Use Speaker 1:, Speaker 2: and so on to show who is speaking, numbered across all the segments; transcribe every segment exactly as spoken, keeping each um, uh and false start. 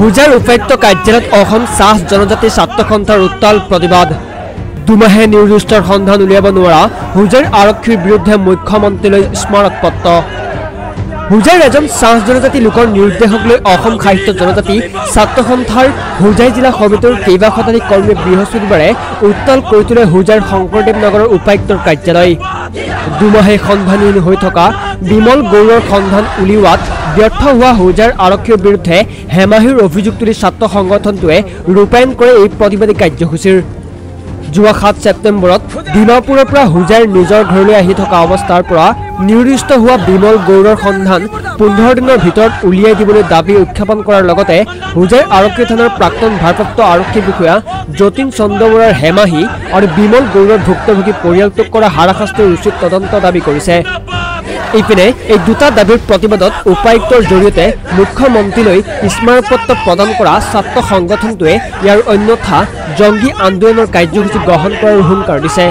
Speaker 1: হোজাইৰ উপায়ুক্ত কাৰ্যালয়ত অসম চাহ জনজাতি ছাত্ৰ সন্থাৰ উত্তাল প্ৰতিবাদ। দুমাহে নিউজৰ সন্ধান উলিয়াব নোৱাৰা হোজাইৰ আৰক্ষীৰ বিৰুদ্ধে মুখ্যমন্ত্ৰীলৈ স্মাৰক পত্ৰ। হোজাইৰ এজন চাহ জনজাতি লোকৰ নিৰ্দেশক লৈ অসম সাহিত্য জনজাতি ছাত্ৰ সন্থাৰ হোজাই জিলা সমিতিৰ কেইবা শতাধিক কৰ্মী বৃহস্পতিবাৰে উত্তাল কৰি তোলে হোজাইৰ শংকৰদেৱ নগৰৰ উপায়ুক্তৰ কাৰ্যালয়। দুমাহে সন্ধানহীন হৈ থকা বিমল গৌৰৰ সন্ধান উলিওৱাত ব্যৰ্থ হোৱা হোজাইৰ আৰক্ষীৰ বিৰুদ্ধে হেমাহিৰ অভিযোগ তুলি ছাত্ৰ সংগঠনটোৱে ৰূপায়ণ কৰে এই প্ৰতিবাদী কাৰ্যসূচীৰ। যোৱা সাত ছেপ্টেম্বৰত ডিমাপুৰৰ পৰা হোজাইৰ নিজৰ ঘৰলৈ আহি থকা অৱস্থাৰ পৰা নিৰ্দিষ্ট হোৱা বিমল গৌৰৰ সন্ধান পোন্ধৰ দিনৰ ভিতৰত উলিয়াই দিবলৈ দাবী উত্থাপন কৰাৰ লগতে হোজাইৰ আৰক্ষী থানাৰ প্ৰাক্তন ভাৰপ্ৰাপ্ত আৰক্ষী বিষয়া যতীন চন্দ্ৰ বৰাৰ হেমাহি আৰু বিমল গৌৰৰ ভুক্তভোগী পৰিয়ালটোক কৰা হাৰাশাস্তিৰ উচিত তদন্ত দাবী কৰিছে। ইপিনে এই দুটা দাবীৰ প্ৰতিবাদত উপায়ুক্তৰ জৰিয়তে মুখ্যমন্ত্ৰীলৈ স্মাৰক পত্ৰ প্ৰদান কৰা ছাত্ৰ সংগঠনটোৱে ইয়াৰ অন্যথা জংগী আন্দোলনৰ কাৰ্যসূচী গ্ৰহণ কৰাৰ হুংকাৰ দিছে।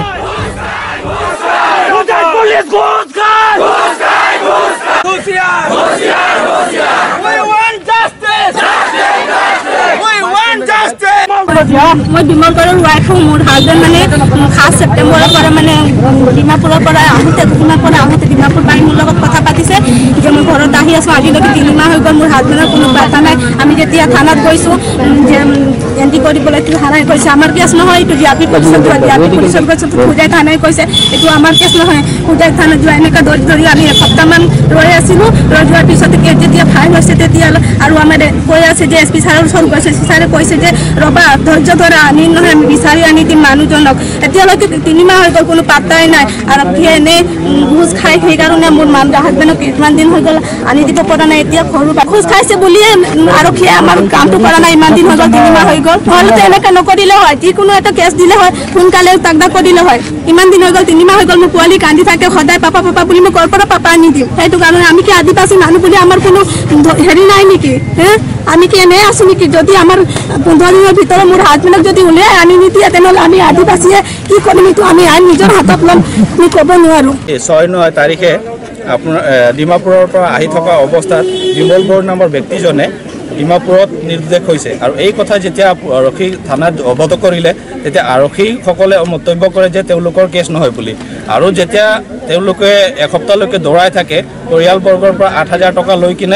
Speaker 2: মই বিমল গৌৰৰ ৱাইফ হওঁ। মোৰ হাজবেণ্ড মানে সাত ছেপ্টেম্বৰৰ পৰা মানে ডিমাপুৰৰ পৰা আহোঁতে ডিমাপুৰ আহোঁতে ডিমাপুৰ পাই মোৰ লগত কথা পাতিছে যে মই ঘৰত আহি আছোঁ। আজিলৈকে তিনিমাহ হৈ গ'ল, মোৰ হাজবেণ্ডৰ কোনো বাধা নাই। আমি যেতিয়া থানাত গৈছোঁ যে এণ্ট্ৰি কৰিবলৈ থানাই কৈছে আমাৰ কেছ নহয়, এইটো জিআৰপি পুলিচত যোৱা জিআৰপি পুলিচত গৈছোঁ। হোজাই থানাই কৈছে এইটো আমাৰ কেছ নহয়। হোজাই থানাত যোৱা এনেকৈ ধৰি ধৰি আমি এসপ্তাহমান ৰৈ আছিলোঁ। ৰৈ যোৱাৰ পিছতে যেতিয়া ফাইন হৈছে তেতিয়া আৰু আমাৰ কৈ আছে যে এছ পি ছাৰৰ ওচৰত গৈছে। এছ পি ছাৰে কৈছে যে ৰবা ধৈৰ্য ধৰা, আনি নহয় আমি বিচাৰি আনি দিম মানুহজনক। এতিয়ালৈকে তিনিমাহ হৈ গ'ল, কোনো পাত্তাই নাই। আৰক্ষীয়ে এনেই ঘোচ খাই সেইকাৰণে মোৰ মান হাজবেণ্ডক ইমান দিন হৈ গ'ল আনি দিব পৰা নাই। এতিয়া সৰু ঘোচ খাইছে বুলিয়ে আৰক্ষীয়ে আমাৰ কামটো কৰা নাই। ইমান দিন হৈ গ'ল, তিনিমাহ হৈ গ'ল। নহ'লেতো এনেকৈ নকৰিলে হয়, যিকোনো এটা কেছ দিলে হয়, সোনকালে তাকদা কৰিলে হয়। ইমান দিন হৈ গ'ল, তিনিমাহ হৈ গ'ল। মোৰ পোৱালি কান্দি থাকে সদায়, পাপা পাপা বুলি মই ক'ৰ পৰা পাপা আনি দিম। সেইটো কাৰণে আমি কি আদিবাসী মানুহ বুলি আমাৰ কোনো হেৰি নাই নেকি? হে আমি কি এনে আছোঁ নেকি? যদি আমাৰ পোন্ধৰ দিনৰ ভিতৰত মোৰ হাজবেণ্ডক যদি উলিয়াই আনি নিদিয়ে তেনেহ'লে আমি আদিবাসীয়ে কি কৰিম? এইটো আমি আইন নিজৰ হাতত ল'ম, আমি ক'ব নোৱাৰোঁ।
Speaker 3: ছয় ন তাৰিখে আপোনাৰ ডিমাপুৰৰ পৰা আহি থকা অৱস্থাত বিমল গৌৰ নামৰ ব্যক্তিজনে ডিমাপুৰত নিৰ্দেশ হৈছে আৰু এই কথা যেতিয়া আৰক্ষী থানাত অৱগত কৰিলে তেতিয়া আৰক্ষীসকলে মন্তব্য কৰে যে তেওঁলোকৰ কেছ নহয় বুলি। আৰু যেতিয়া তেওঁলোকে এসপ্তাহলৈকে দৌৰাই থাকে, পৰিয়ালবৰ্গৰ পৰা আঠ হাজাৰ টকা লৈ কিনে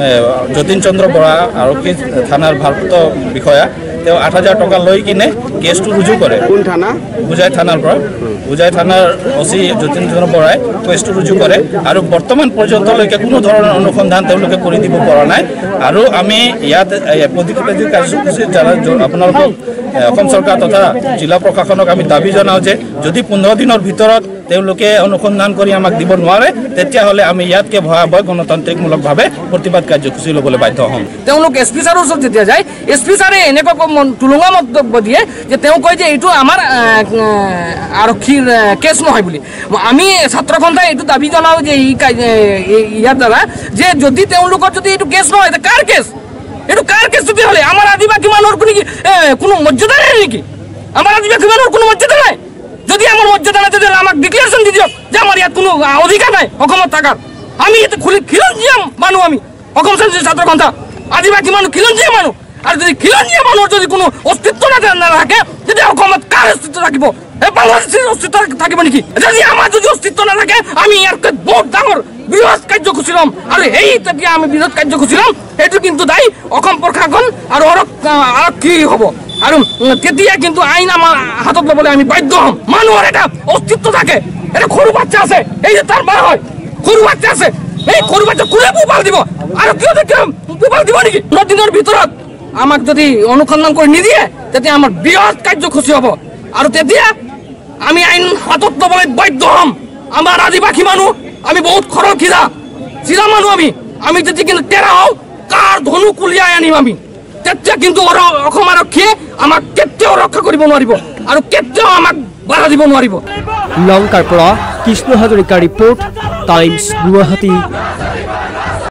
Speaker 3: যতীন চন্দ্ৰ বৰা আৰক্ষী থানাৰ ভাৰপ্ৰাপ্ত বিষয়া তেওঁ আঠ হাজাৰ টকা লৈ কিনে কেছটো ৰুজু কৰে। কোন থানা? হোজাই থানাৰ পৰা হোজাই থানাৰ অচি যতীন চন্দ্ৰ বৰাই কেছটো ৰুজু কৰে আৰু বৰ্তমান পৰ্যন্তলৈকে কোনো ধৰণৰ অনুসন্ধান তেওঁলোকে কৰি দিব পৰা নাই। আৰু আমি ইয়াত প্ৰতিবাদী কাৰ্যসূচীত যারা আপোনালোকক অসম চৰকাৰ তথা জিলা প্ৰশাসনক আমি দাবী জনাওঁ যে যদি পোন্ধৰ দিনৰ ভিতৰত তেওঁলোকে অনুসন্ধান কৰি আমাক দিব নোৱাৰে তেতিয়াহ'লে আমি ইয়াতকৈ ভয়াৱহ গণতান্ত্ৰিকমূলকভাৱে প্ৰতিবাদ কাৰ্যসূচী ল'বলৈ বাধ্য হ'ম।
Speaker 4: তেওঁলোক এছ পি ছাৰৰ ওচৰত যেতিয়া যায়, এছ পি ছাৰে এনেকুৱা তুলঙা মন্তব্য দিয়ে যে তেওঁ কয় যে এইটো আমাৰ আৰক্ষীৰ কেছ নহয় বুলি। আমি ছাত্ৰ সন্থাই এইটো দাবী জনাওঁ যে ইয়াৰ দ্বাৰা যে যদি তেওঁলোকৰ যদি এইটো কেছ নহয় কাৰ কেছ? এইটো কাৰ কেছ তেতিয়াহ'লে? আমাৰ আদিবাসী মানুহৰ কোনো কোনো মৰ্যাদা নাই নেকি? আমাৰ আদিবাসী মানুহৰ কোনো মৰ্যাদা নাই? যদি আমাৰ মৰ্যাদা নাই তেতিয়াহ'লে আমাক ডিক্লেৰেশ্যন দি দিয়ক যে আমাৰ ইয়াত কোনো অধিকাৰ নাই অসমত থকাৰ। আমি ইয়াতে খুলি খিলঞ্জীয়া মানুহ, আমি অসম ছাত্ৰ সন্থা আদিবাসী মানুহ খিলঞ্জীয়া মানুহ। আৰু যদি খিলঞ্জীয়া মানুহৰ যদি কোনো অস্তিত্ব নাথাকে তেতিয়া অসমত কাৰ অস্তিত্ব থাকিব? এই বাংলাদেশৰ অস্তিত্ব থাকিব নেকি? যদি আমাৰ যদি অস্তিত্ব নাথাকে আমি ইয়াতকৈ বহুত ডাঙৰ বৃহৎ কাৰ্যসূচী ল'ম। আৰু সেই তেতিয়া আমি বৃহৎ কাৰ্যসূচী ল'ম, সেইটো কিন্তু দায়ী অসম প্ৰশাসন আৰু আৰক্ষী হ'ব। আৰু তেতিয়া কিন্তু আইন আমাৰ হাতত ল'বলৈ আমি বাধ্য হ'ম। মানুহৰ এটা অস্তিত্ব থাকে। এটা সৰু বাচ্চা আছে, এই যে তাৰ মা হয়, সৰু বাচ্চা আছে, এই সৰু বাচ্চা কোনে পোহপাল দিব? আৰু কিয় পোহপাল দিব নেকি? ন দিনৰ ভিতৰত আমাক যদি অনুসন্ধান কৰি নিদিয়ে তেতিয়া আমাৰ বৃহৎ কাৰ্যসূচী হ'ব। আৰু তেতিয়া আমি আইন হাতত ল'বলৈ বাধ্য হ'ম। আমাৰ আদিবাসী মানুহ, আমি বহুত খৰল খিজা চিধা মানুহ। আমি আমি তেতিয়া কিন্তু তেৰা হওঁ, কাৰ ধনু কুলিয়াই আনিম আমি। তেতিয়া কিন্তু অসম আৰক্ষীয়ে আমাক কেতিয়াও ৰক্ষা কৰিব নোৱাৰিব আৰু কেতিয়াও আমাক বাধা দিব নোৱাৰিব।
Speaker 1: লংকাৰ পৰা কৃষ্ণ হাজৰিকাৰ ৰিপৰ্ট, টাইমছ গুৱাহাটী।